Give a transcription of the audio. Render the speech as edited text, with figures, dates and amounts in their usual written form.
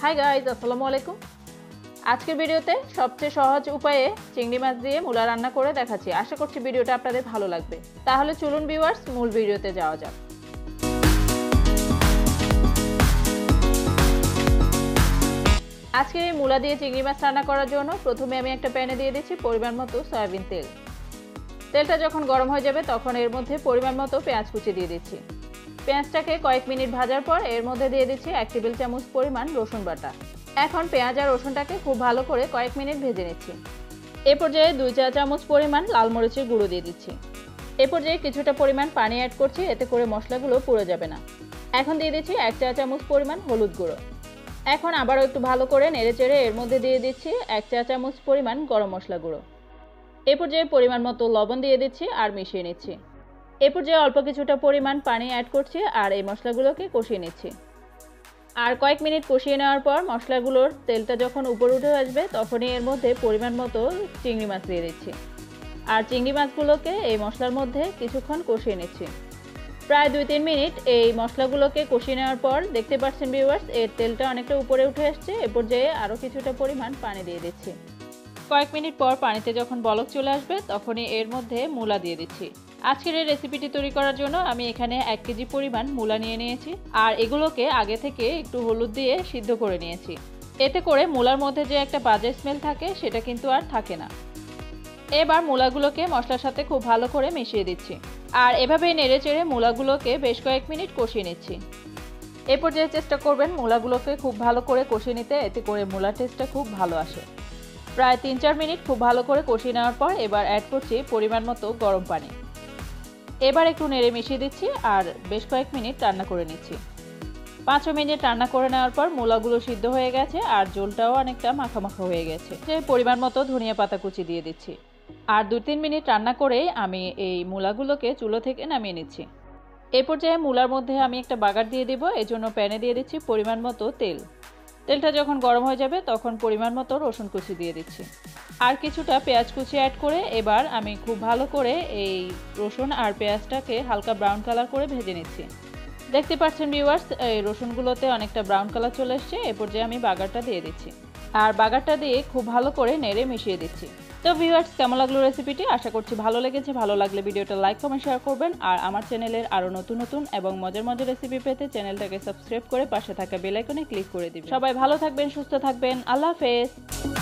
Hi guys, আসসালামু আলাইকুম। আজকের ভিডিওতে সবচেয়ে সহজ উপায়ে চিংড়ি মাছ দিয়ে মূলা রান্না করে দেখাচ্ছি। আশা করছি ভিডিওটা আপনাদের ভালো লাগবে। তাহলে চলুন ভিউয়ার্স, মূল ভিডিওতে যাওয়া যাক। আজকের এই মূলা দিয়ে চিংড়ি মাছ রান্না করার জন্য প্রথমে আমি একটা প্যানে দিয়ে দিচ্ছি পরিমাণ মতো সয়াবিন তেল। তেলটা যখন গরম হয়ে যাবে তখন এর মধ্যে পরিমাণ মতো পেঁয়াজ কুচি দিয়ে দিচ্ছি। পেঁয়াজটাকে কয়েক মিনিট ভাজার পর এর মধ্যে দিয়ে দিচ্ছি 1 টেবিল চামচ পরিমাণ রসুন বাটা। এখন পেঁয়াজ আর রসুনটাকে খুব ভালো করে কয়েক মিনিট ভেজে নিচ্ছি। এ পর্যায়ে 2 চা চামচ পরিমাণ লাল মরিচের গুঁড়ো দিয়ে দিচ্ছি। এ পর্যায়ে কিছুটা পরিমাণ পানি অ্যাড করছি, এতে করে মশলাগুলো পুড়ে যাবে না। এখন দিয়ে দিচ্ছি 1 চা চামচ পরিমাণ হলুদ গুঁড়ো। এখন আবারও একটু ভালো করে নেড়েচেড়ে এর মধ্যে দিয়ে দিচ্ছি 1 চা চামচ পরিমাণ গরম মশলা গুঁড়ো। এ পর্যায়ে পরিমাণ মতো লবণ দিয়ে দিচ্ছি আর মিশিয়ে নিচ্ছি। এ পর্যায়ে অল্প কিছুটা পরিমাণ পানি অ্যাড করছি আর এই মশলাগুলোকে কষিয়ে নিচ্ছি। আর কয়েক মিনিট কষিয়ে নেওয়ার পর মশলাগুলোর তেলটা যখন উপরে উঠে আসবে তখনই এর মধ্যে পরিমাণ মতো চিংড়ি মাছ দিয়ে দিচ্ছি। আর চিংড়ি মাছগুলোকে এই মশলার মধ্যে কিছুক্ষণ কষিয়ে নিচ্ছি। প্রায় 2-3 মিনিট এই মশলাগুলোকে কষিয়ে নেওয়ার পর দেখতে পাচ্ছেন ভিউয়ার্স, এর তেলটা অনেকটা উপরে উঠে আসছে। এ পর্যায়ে আরও কিছুটা পরিমাণ পানি দিয়ে দিচ্ছি। কয়েক মিনিট পর পানিতে যখন বলক চলে আসবে তখনই এর মধ্যে মূলা দিয়ে দিচ্ছি। আজকের এই রেসিপিটি তৈরি করার জন্য আমি এখানে 1 কেজি পরিমাণ মূলা নিয়ে নিয়েছি আর এগুলোকে আগে থেকে একটু হলুদ দিয়ে সিদ্ধ করে নিয়েছি। এতে করে মূলার মধ্যে যে একটা বাজে স্মেল থাকে সেটা কিন্তু আর থাকে না। এবার মূলাগুলোকে মশলার সাথে খুব ভালো করে মিশিয়ে দিচ্ছি আর এভাবেই নেড়েচেড়ে মূলাগুলোকে বেশ কয়েক মিনিট কষিয়ে নিচ্ছি। এ পর্যায়ে চেষ্টা করবেন মূলাগুলোকে খুব ভালো করে কষিয়ে নিতে, এতে করে মূলার টেস্টটা খুব ভালো আসে। প্রায় 3-4 মিনিট খুব ভালো করে কষিয়ে নেওয়ার পর এবার অ্যাড করছি পরিমাণ মতো গরম পানি। এবার একটু নেড়ে মিশিয়ে দিচ্ছি আর বেশ কয়েক মিনিট রান্না করে নিচ্ছি। 5 মিনিট রান্না করে নেওয়ার পর মূলাগুলো সিদ্ধ হয়ে গেছে আর ঝোলটাও অনেকটা মাখা মাখা হয়ে গেছে। পরিমাণ মতো ধনিয়া পাতা কুচি দিয়ে দিচ্ছি আর 2-3 মিনিট রান্না করেই আমি এই মূলাগুলোকে চুলো থেকে নামিয়ে নিচ্ছি। এই পর্যায়ে মূলার মধ্যে আমি একটা বাগার দিয়ে দিব, এজন্য প্যানে দিয়ে দিচ্ছি পরিমাণ মতো তেল। তেলটা যখন গরম হয়ে যাবে তখন পরিমাণ মতো রসুন কুচি দিয়ে দিচ্ছি আর কিছুটা পেঁয়াজ কুচি অ্যাড করে এবার আমি খুব ভালো করে এই রসুন আর পেঁয়াজটাকে হালকা ব্রাউন কালার করে ভেজে নিচ্ছি। দেখতে পাচ্ছেন ভিউয়ার্স, এই রসুনগুলোতে অনেকটা ব্রাউন কালার চলে এসছে। এ পর্যায়ে আমি বাগারটা দিয়ে দিচ্ছি আর বাগারটা দিয়ে খুব ভালো করে নেড়ে মিশিয়ে দিচ্ছি। তো ভিউয়ার্স, কেমন লাগলো রেসিপিটি? আশা করছি ভালো লেগেছে। ভালো লাগলে ভিডিওটা লাইক কমেন্ট শেয়ার করবেন আর আমার চ্যানেলের আরও নতুন নতুন এবং মজার মজার রেসিপি পেতে চ্যানেলটাকে সাবস্ক্রাইব করে পাশে থাকা বেল আইকনে ক্লিক করে দিবেন। সবাই ভালো থাকবেন, সুস্থ থাকবেন। আল্লাহ হাফেজ।